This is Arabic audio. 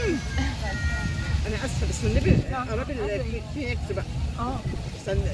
انا اسفه بس النبي قرب في اكس بقى. استنى